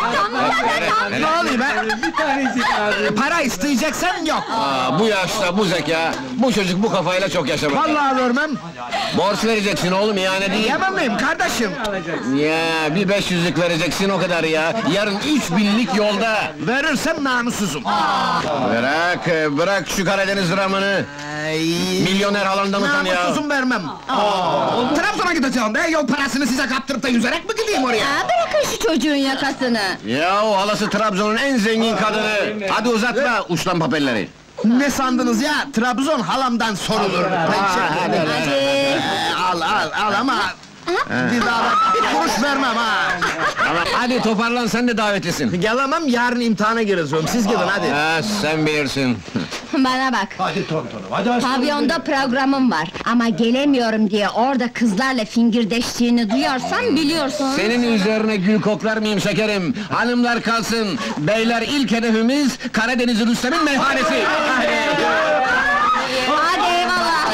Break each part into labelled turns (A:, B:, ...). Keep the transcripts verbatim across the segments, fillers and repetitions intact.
A: Ne oluyor be?
B: Bir tanesi lazım.
A: Para isteyeceksen yok!
C: Aa, bu yaşta, bu zeka, bu çocuk bu kafayla çok yaşamadı.
A: Vallahi vermem!
C: Borç vereceksin oğlum, ihanet değil.
A: Yemem miyim kardeşim?
C: Ya, bir beş yüzlük vereceksin o kadar ya. Yarın üç binlik yolda.
A: Verirsem namussuzum!
C: Bırak, bırak şu Karadeniz dramını. Milyoner halanda mısın ya?
A: Namussuzum vermem! Trabzon'a gideceğim be, yol parasını size kaptırıp da yüzerek mi gideyim oraya?
D: Aa, bırakın şu çocuğun yakasını!
C: Ya o halası Trabzon'un en zengin kadını! Hadi uzatma uçlan papelleri!
A: Ne sandınız ya? Trabzon halamdan sorulur!
C: hadi,
D: Hadi!
A: Ee, al al al ama... Bir daha da bir kuruş vermem ha!
C: Hadi toparlan, sen de davetlisin!
A: Gelemem, yarın imtihana gireceğim, siz gidin hadi!
C: Ha, sen bilirsin!
D: Bana bak!
B: Hadi tontonum, hadi aslanım.
D: Pavyonda programım var, ama gelemiyorum diye orada kızlarla fingirdeştiğini duyarsan biliyorsun!
C: Senin üzerine gül koklar mıyım şekerim? Hanımlar kalsın, beyler ilk hedefimiz Karadeniz Rüstem'in meyhanesi!
D: Hadi eyvallah!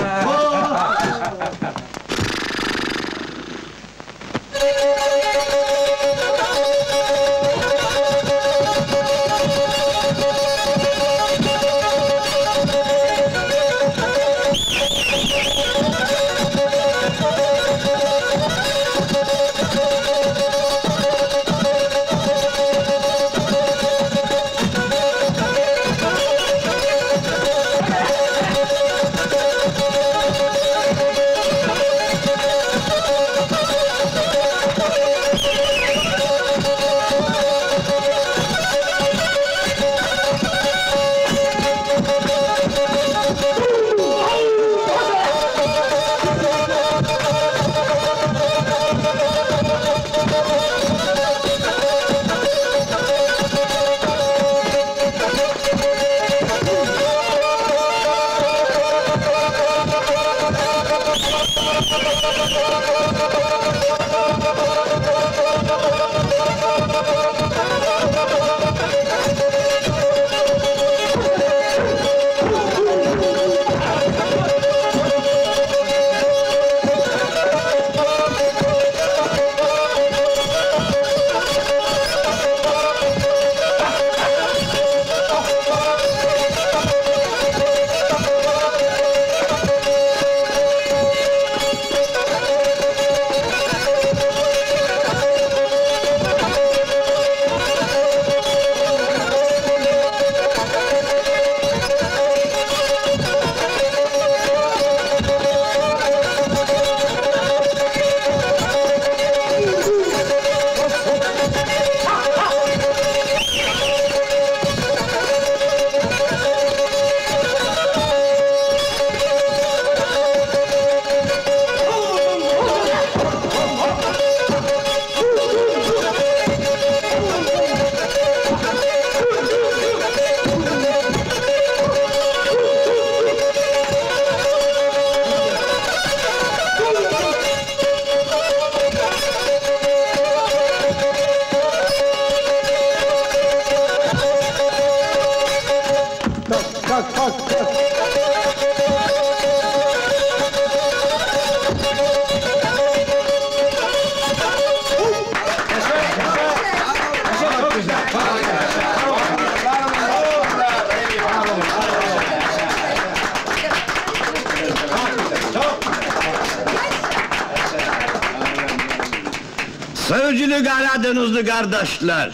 E: Sevgili Karadenizli kardeşler,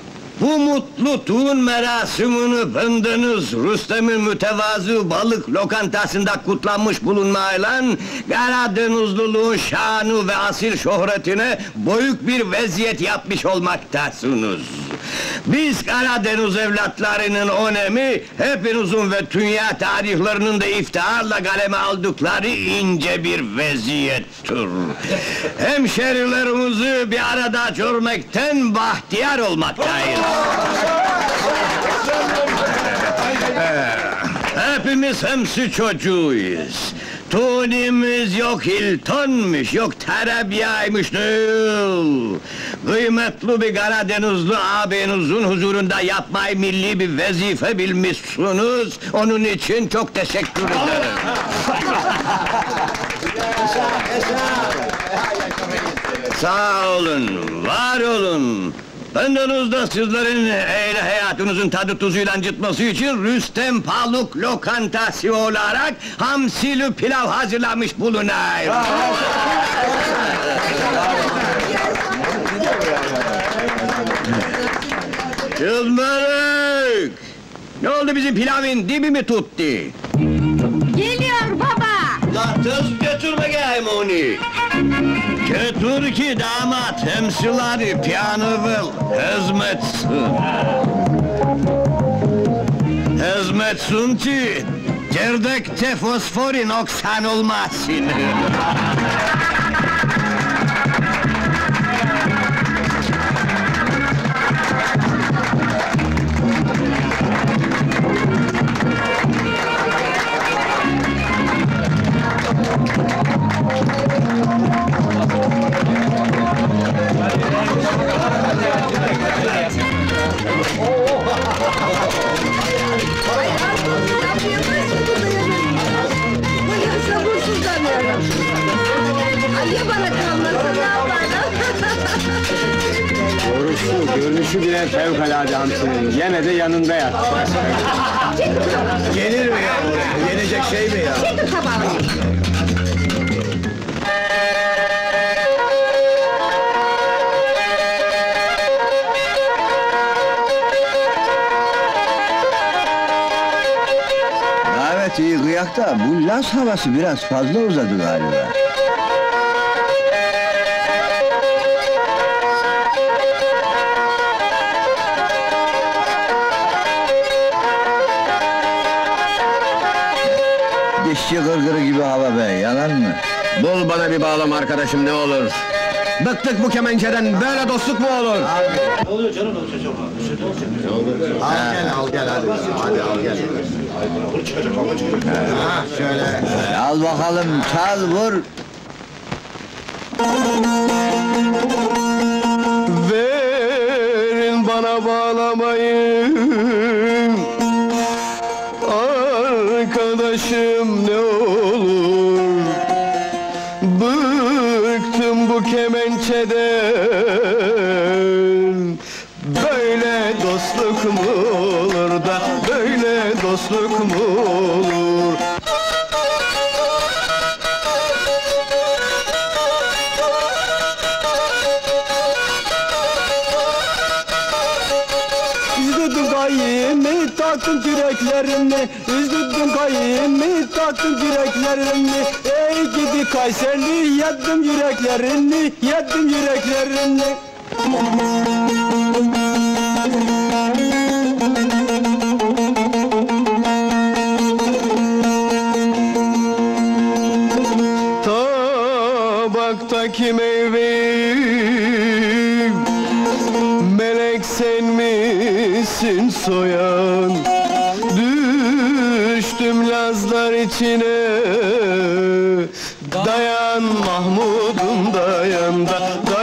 E: bu mutlu düğün merasimini bendeniz Rüstem'in mütevazı balık lokantasında kutlanmış bulunmayla Karadenizliliğin şanı ve asil şöhretine büyük bir vaziyet yapmış olmaktasınız. Biz Karadeniz evlatlarının önemi hepinizin ve dünya tarihlerinin de iftiharla kaleme aldıkları ince bir vaziyettir. Hemşerilerimizi bir arada görmekten bahtiyar olmaktayız. Hepimiz hemsi çocuğuyuz. Tunimiz yok Hilton'muş, yok Tarabya'ymış değil. Kıymetli bir Karadenizli ağabeyinizin huzurunda yapmayı milli bir vazife bilmişsiniz. Onun için çok teşekkür ederim. Sağ olun, var olun. Bendeniz de sizlerin eğri hayatınızın tadı tuzuyla çıtması için Rüstem Paluk lokantası olarak hamsili pilav hazırlamış bulunuyor. Kızmarık! Ne oldu bizim pilavın dibi mi tuttu?
D: Geliyor baba!
E: La tız götürme gelme onu! Götür ki damat hemşileri piyanıvıl hizmetsin! Hizmetsin ki gerdekte fosforin oksan olmasın!
D: Bugün sabırsızlanıyorum. Ay ya bana kalmasın ne yaparım?
B: Doğrusu görünüşü bile fevkalade hamsinin. Yine de yanında yat.
E: Gelir mi ya? Yenecek şey mi ya?
D: Çekil tabağını.
E: Evet iyi kıyak da bu Laz havası biraz fazla uzadı galiba. Dişçi gırgırı gibi hava be, yalan mı?
C: Bul bana bir bağlam arkadaşım, ne olur! Bıktık bu kemençeden, böyle dostluk mu olur?
B: Al gel, al gel hadi. Hadi al gel. Ha şöyle.
E: Al bakalım, çal vur!
B: Verin bana bağlamayı, arkadaşım ne olur. Bıktım bu kemençeden. Böyle dostluk mu olur da, böyle dostluk mu olur? Üzdürdüm kayımı, taktım küreklerini. Üzdürdüm kayımı, taktım küreklerini. Ey gidi Kayserli, yedim yüreklerini, yedim yüreklerini. Tabaktaki meyveyi melek sen misin soyan? Düştüm Lazlar içine, dayan Mahmud'um dayan da, dayan